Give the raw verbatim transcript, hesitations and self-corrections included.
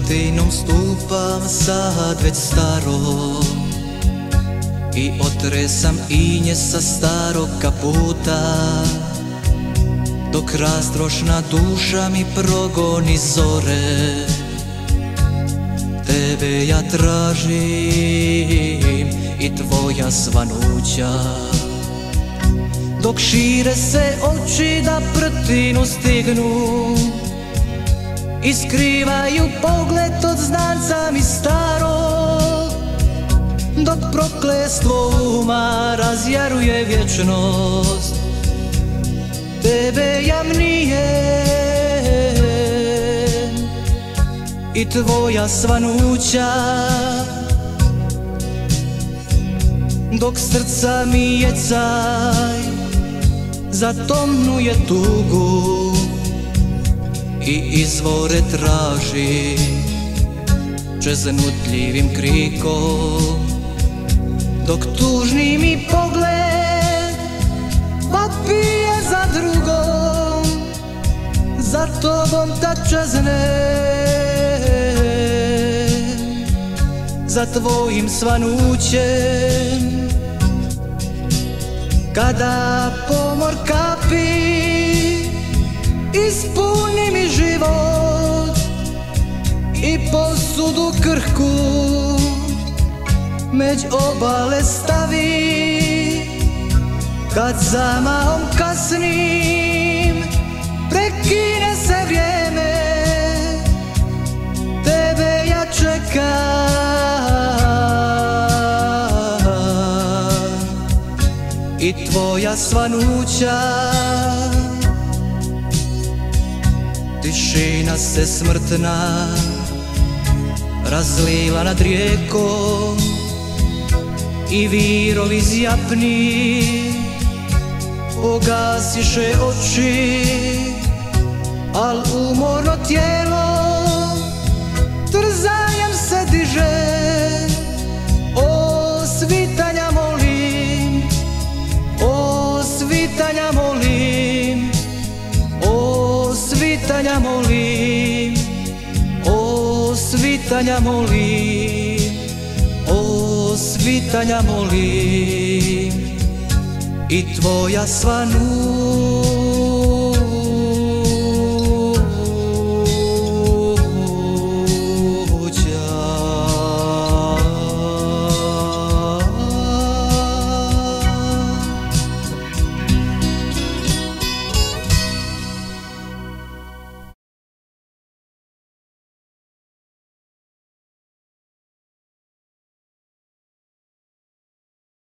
prtinom stupam sad već starom i otresam inje sa starog kaputa, dok rastrošna duša mi progoni zore. Tebe ja tražim i tvoja svanuća, dok šire se oči da prtinu stignu i skrivaju pogled od znanca mi starog, dok prokletstvo uma razjaruje vječnost. Tebe ja mnijem i tvoja svanuća, dok srca mi jecaj zatomnuje tugu i izvore traži čeznutljivim krikom, dok tužni mi pogled papije za drugom, za tobom ta čezne, za tvojim svanućem. Kada pomor kapi ispuni mi život i posudu krhku međ obale stavi, kad zamahom kasnim prekine se vrijeme, tebe ja čekam i tvoja svanuća. Tišina se smrtna razlila nad rijekom i virovi zjapni pogasiše oči, al umorno tijelo trzanjem se diže. O svitanja molim, o svitanja molim, o svitanja molim, o svitanja molim, o svitanja molim i tvoja svanuća.